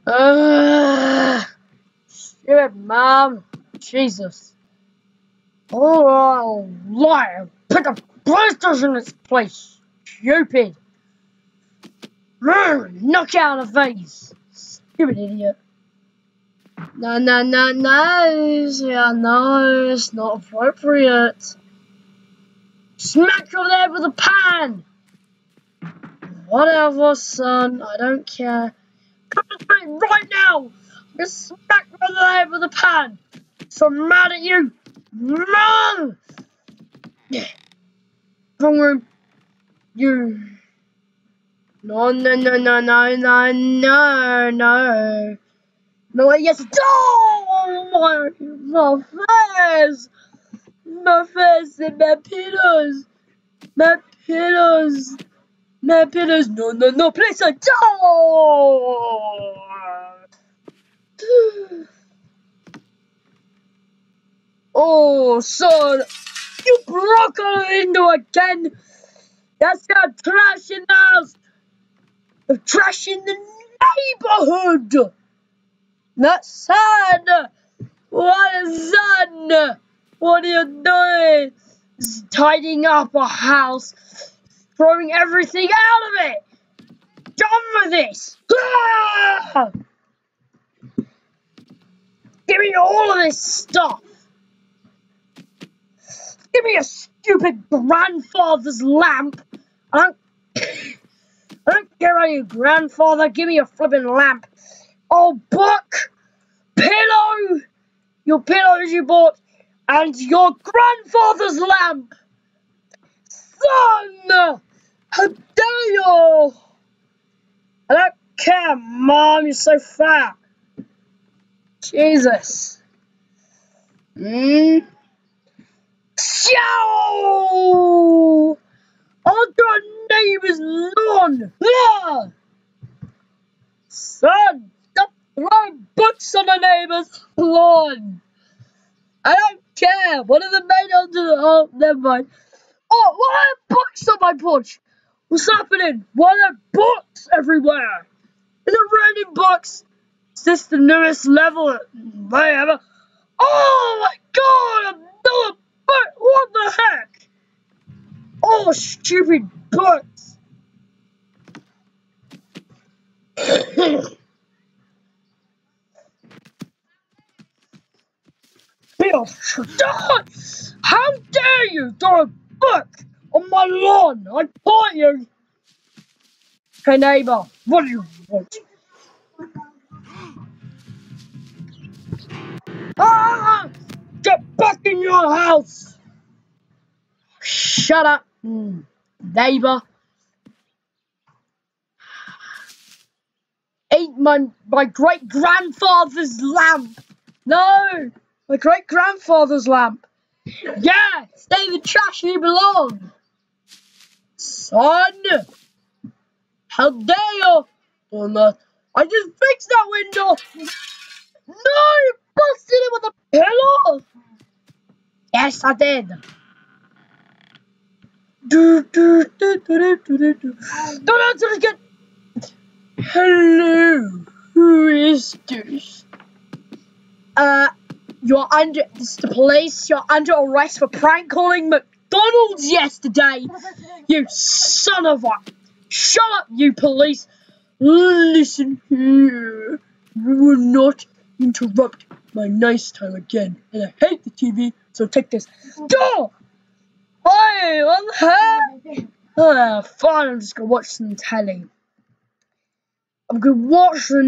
Stupid mom. Jesus. Oh, liar. Put the blisters in its place. Stupid. Knock out of the face. Stupid idiot. No. Yeah, no, it's not appropriate. Smack her there with a pan. Whatever, son. I don't care. Come to me right now. Just smack her there with a pan. So I'm mad at you. Mom! Wrong room. You. No. No, yes. Oh, my face. My face and my pillows. My pillows. My pillows. No, please, I don't. Oh, son. You broke out the window again. That's got trash in the house. The trash in the neighborhood. Not son. What is son? What are you doing? Just tidying up a house. Throwing everything out of it. Done with this. Ah! Give me all of this stuff. Give me a stupid grandfather's lamp. I don't care about your grandfather. Give me a flippin' lamp. Oh, book, pillow, your pillows you bought, and your grandfather's lamp. Son, how dare you? I don't care, Mom. You're so fat. Jesus. Show! Onto our neighbor's lawn! Ah! Son, stop throwing books on the neighbor's lawn! I don't care! What are they made onto the... Oh, never mind. Oh, why are books on my porch? What's happening? Why are there books everywhere? Is it raining books? Is this the newest level ever? Oh my god! Another book! What the heck? Oh, stupid books! Bill, how dare you throw a book on my lawn? I caught you! Hey neighbor, what do you want? Ah! Get back in your house! Shut up, neighbor. Ate my great-grandfather's lamp. No, my great-grandfather's lamp. Yeah, stay in the trash you belong. Son, how dare you? Oh, no. I just fixed that window. No, you busted it with a pillow. Yes, I did. Don't answer again. Hello, who is this? You're under, it's the police, you're under arrest for prank calling McDonald's yesterday, you son of a... Shut up, you police. Listen here, you will not interrupt my nice time again, and I hate the TV, so take this. Go! Hey, what the heck? Fine, I'm just gonna watch some telly. I'm gonna watch the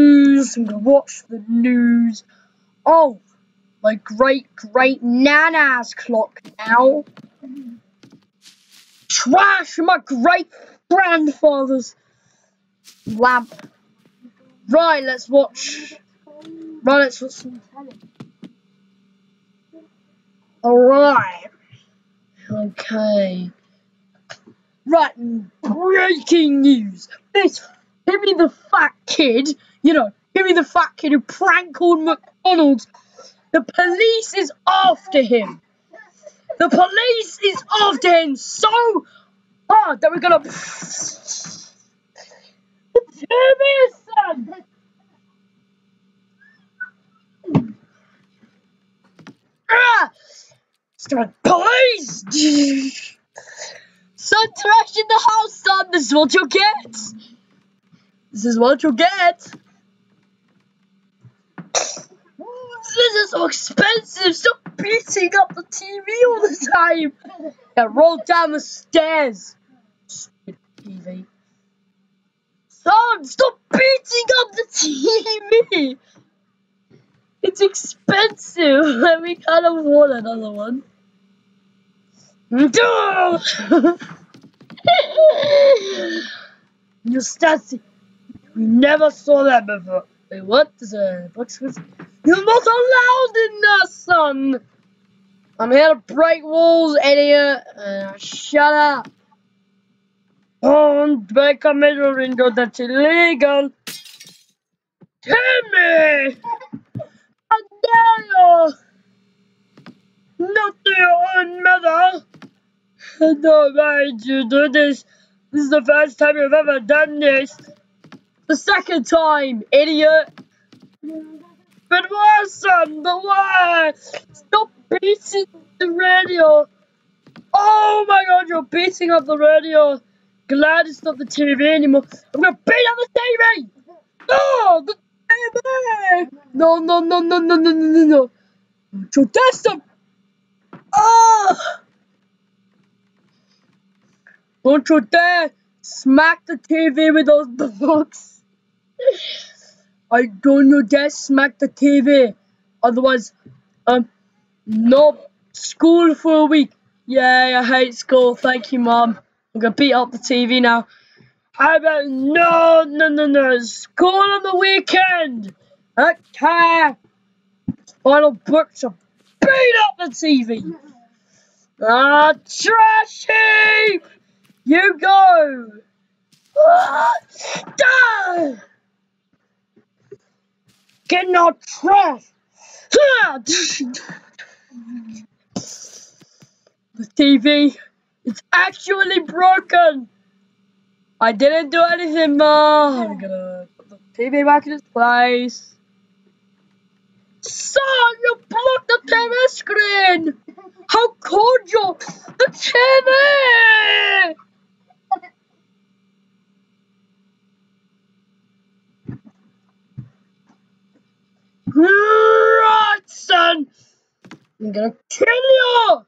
news. Oh, my great Nana's clock now. Trash in my great-grandfather's lamp. Right, let's watch some telly. Alright. Okay. Right, breaking news. This Timmy the fat kid, Timmy the fat kid who prank called McDonald's. The police is after him. The police is after him so hard that we're gonna... Timmy, son! Police! Son, trash in the house, son. This is what you get. This is what you get. This is so expensive. Stop beating up the TV all the time. Yeah, roll down the stairs. Stupid TV. Son, stop beating up the TV. It's expensive. We can't afford another one. You Stassi, we never saw that before. Wait, what? There's a box with... You're not allowed in there, son! I'm here to break walls, idiot! Shut up! Don't break a mirror window, that's illegal! Timmy! How dare you! Not to your own mother! No way you do this! This is the first time you've ever done this! The second time, idiot! But why, son? But why? Stop beating the radio! Oh my god, you're beating up the radio! Glad it's not the TV anymore. I'm gonna beat up the TV! No! The TV! No, no, no, no, no, no, no, no, no! Don't you dare stop! Oh! Don't you dare smack the TV with those blocks! I don't you dare smack the TV! Otherwise, no school for a week. Yay, I hate school. Thank you, Mom. I'm gonna beat up the TV now. How about no, no, no, no. School on the weekend. Okay. Final books are beat up the TV. Ah, trashy. You go. Ah, get no trash. The TV, it's actually broken. I didn't do anything, Ma. I'm gonna put the TV back in its place. Son, you blocked the TV screen. How could you? The TV! Right, son. I'm gonna kill you.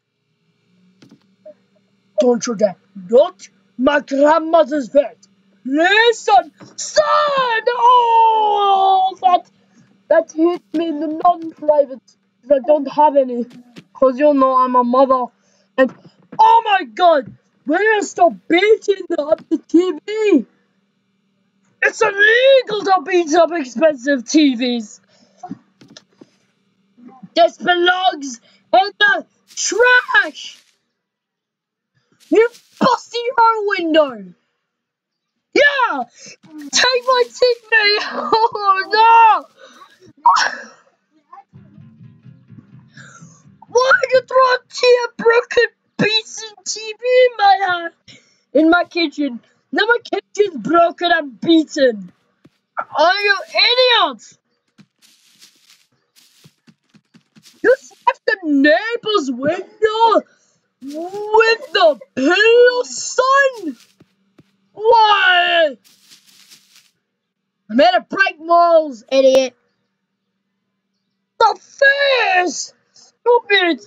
Don't you dare. Not my grandmother's bed. Listen, son! Oh, that hit me in the non-private. I don't have any. Because you know I'm a mother. And, oh my god, we're gonna stop beating up the TV. It's illegal to beat up expensive TVs. This belongs in the trash. You busted your window! Yeah! Take my TV! Oh no! Why did you throw a broken piece of TV in my kitchen? Now my kitchen's broken and beaten! Are you idiots? You smashed the neighbor's window with the pillow, son! Why? I'm here to break walls, idiot. The face! Stupid!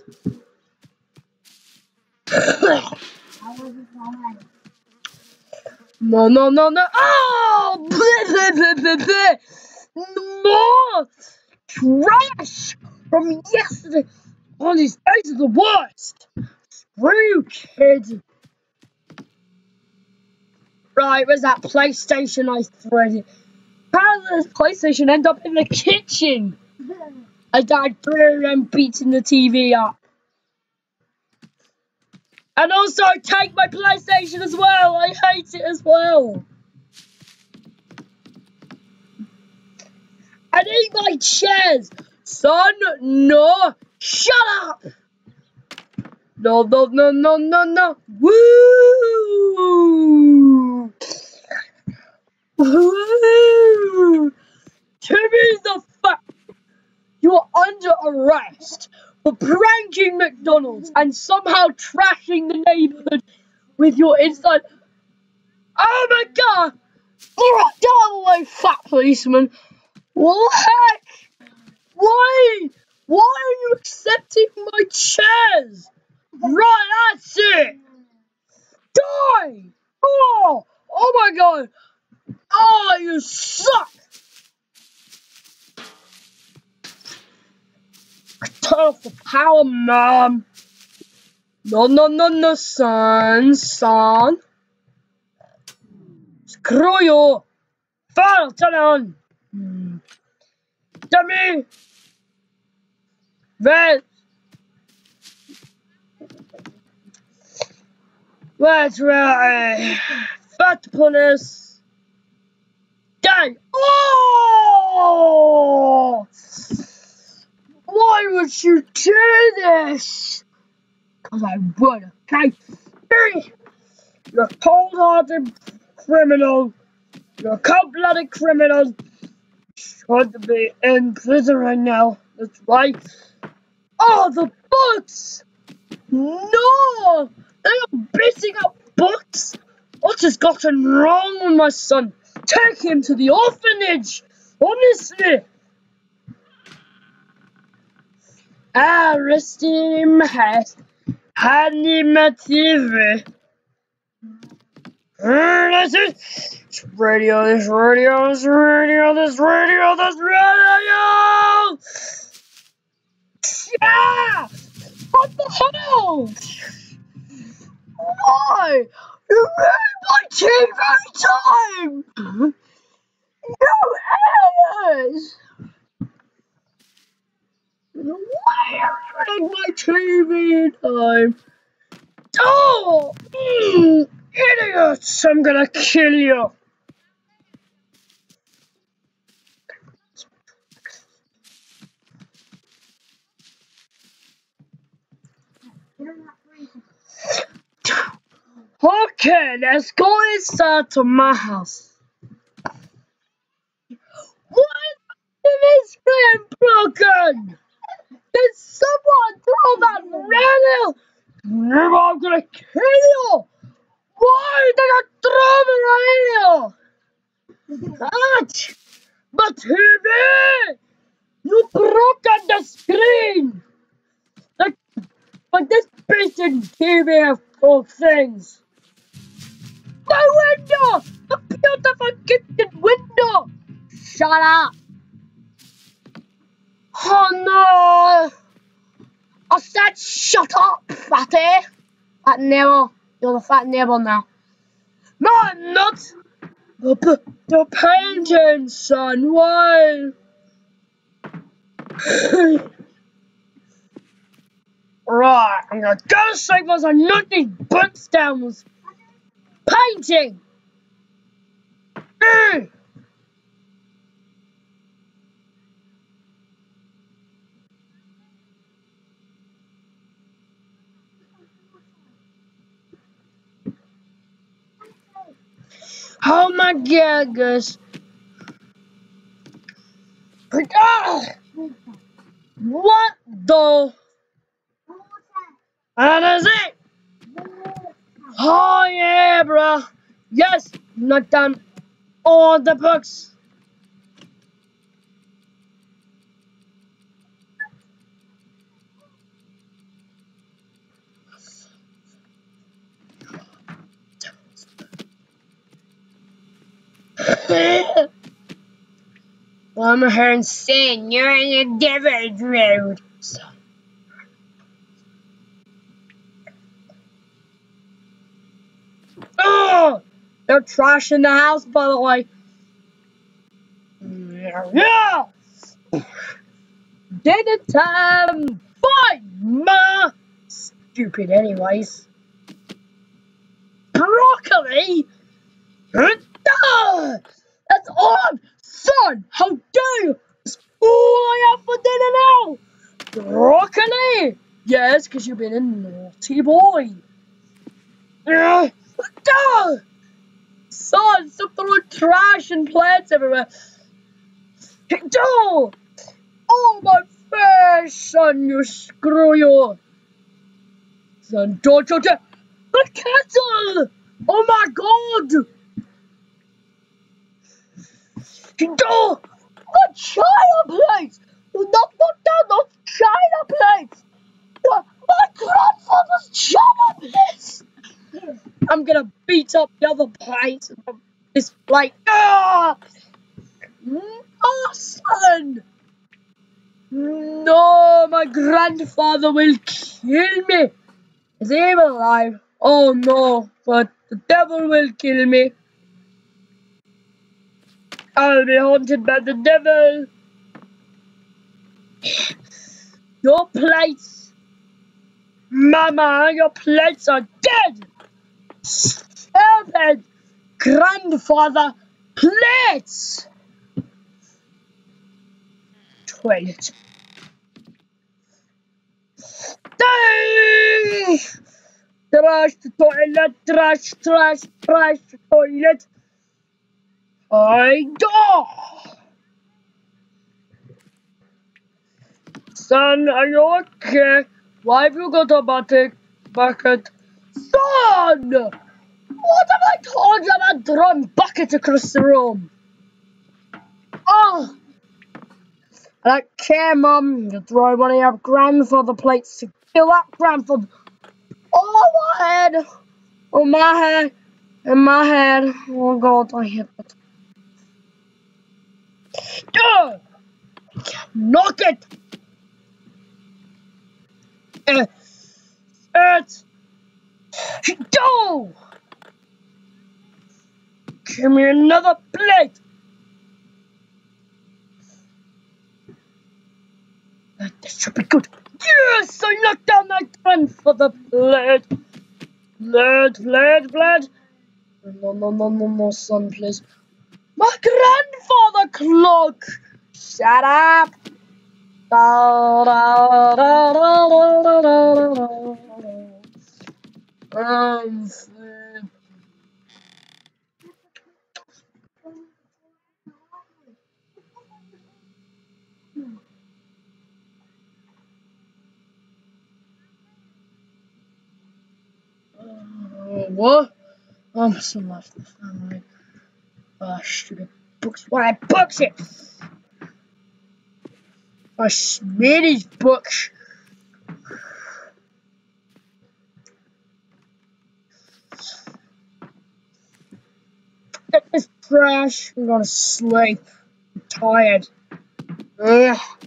No, no, no, no! Oh! Bleh, bleh, bleh, bleh, bleh. More trash from yesterday. All these days are the worst. Screw you, kid. Right, where's that PlayStation I threaded? How did this PlayStation end up in the kitchen? I died through and beating the TV up. And also take my PlayStation as well. I hate it as well. I need my chairs. Son, no. Shut up. No, no, no, no, no, no. Woo. Woo. TV's the fact. You are under arrest for pranking McDonald's and somehow trashing the neighborhood with your inside. Oh my god! Alright, get out of the way, fat policeman. What the heck? Why? Why are you accepting my chairs? Right, that's it! Die! Oh! Oh my god! Oh, you suck! Turn off the power, Mom. No, son. Screw you. Fine, turn it on. Dummy. That's right. Fat police. Die. Oh! Why would you do this? Because I would, okay? You're a cold-hearted criminal. You're a cold-blooded criminal. Should be in prison right now. That's right. Oh, the books! No! They're beating up books! What has gotten wrong with my son? Take him to the orphanage! Honestly! I rested in my house, hiding my TV. This radio. Yeah! What the hell? Why? You ruined my TV time! You idiots! Why are you ruining my TV time? Oh! Idiots! I'm gonna kill you! Okay, let's go inside to my house. Why is this screen broken? Did someone throw that radio? I'm gonna kill you! Why did I throw the radio? Ouch! My TV! You broke the screen! Like this beaten TV of all things. My window! The beautiful kitchen window! Shut up! Oh no! I said shut up, fatty! Fat nibble. You're the fat nibble now. No, I'm not! The painting, son, why? Right, I'm gonna go to sleep once I knock these books down with painting! Oh my god, guys. What the? That is it! Oh yeah, bro. Yes, knock down all the books. Well, I'm hearing saying you're in a devil's road. Oh! They're trashing the house, by the way. Yeah! Dinner time! Fine, ma! Stupid, anyways. Broccoli? That's odd! Son, how dare you! That's all I have for dinner now! Broccoli! Yes, because you've been a naughty boy. Son, stop throwing trash and plants everywhere. Oh my Hey, son, you screw you. Son, don't you dare. The kettle! Oh my god! No! The China plate! Knock down those China plates! My grandfather's China plates! I'm gonna beat up the other plate. This plate. Ah! Oh, son! No, my grandfather will kill me. Is he even alive? Oh no, but the devil will kill me. I'll be haunted by the devil. Your plates, Mama, your plates are dead. Stupid grandfather plates. Toilet. Trash the toilet, trash the toilet. I go. Son, are you okay? Why have you got a bucket? Son! What have I told you about throwing buckets across the room? Oh! I don't care, Mum. You throw one of your grandfather plates to kill that grandfather. Oh, my head! Oh, my head! In my head. Oh, God, I hit it. Knock it! Go! Give me another plate! This should be good. Yes! I knocked down that grandfather plate! Plate! No, son, please. My grandfather clock! Shut up! What? I'm so lost in the family. Oh, stupid books. Why books it? I smear these books. Get this trash. I'm gonna sleep. I'm tired. Ugh.